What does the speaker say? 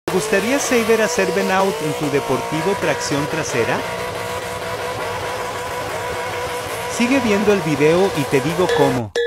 ¿Te gustaría saber hacer burnout en tu deportivo tracción trasera? Sigue viendo el video y te digo cómo.